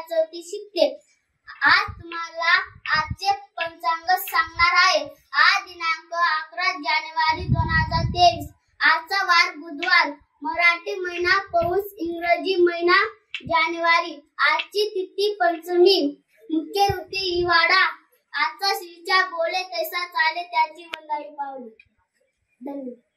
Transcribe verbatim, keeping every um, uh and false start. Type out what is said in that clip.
चौथी शिकते. आज तुम्हाला आजचे पंचांग सांगणार आहे. आज दिनांक अकरा जानेवारी दोन हजार तेवीस. आजचा वार बुधवार. मराठी महिना पौष, इंग्रजी महिना जानेवारी. आजची तिथी पंचमी. मुख्य ऋतू हिवाळा. आजचा श्रीचा बोले तैसा चाले त्याची वंदाळी पावले. धन्यवाद.